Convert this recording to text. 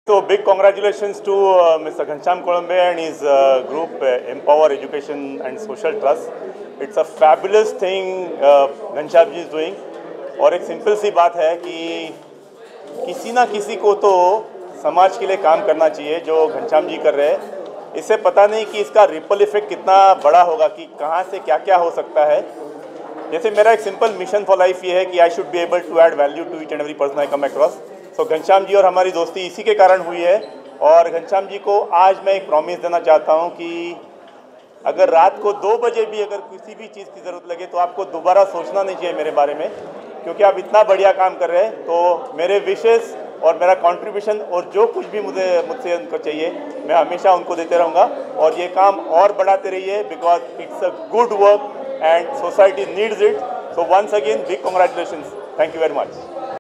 So big congratulations to Mr. Ghanshyam Kolambe and his group Empower Education and Social Trust. It's a fabulous thing Ghanshyam ji is doing. और एक simple सी बात है कि किसी ना किसी को तो समाज के लिए काम करना चाहिए जो घनश्याम जी कर रहे हैं। इससे पता नहीं कि इसका रिपल इफेक्ट कितना बड़ा होगा, कि कहाँ से क्या क्या हो सकता है। जैसे मेरा एक सिंपल मिशन फॉर लाइफ ये है कि I should be able to add value to each and every person I come across. So Ghanshyam ji और हमारी दोस्ती इसी के कारण हुई है। और घनश्याम जी को आज मैं एक प्रॉमिस देना चाहता हूँ कि अगर रात को 2 बजे भी अगर किसी भी चीज़ की ज़रूरत लगे तो आपको दोबारा सोचना नहीं चाहिए मेरे बारे में, क्योंकि आप इतना बढ़िया काम कर रहे हैं। तो मेरे विशेस और मेरा कंट्रीब्यूशन और जो कुछ भी मुझसे उनको चाहिए मैं हमेशा उनको देते रहूँगा। और ये काम और बढ़ाते रहिए, because it's a good work and society needs it. So once again, big congratulations. Thank you very much.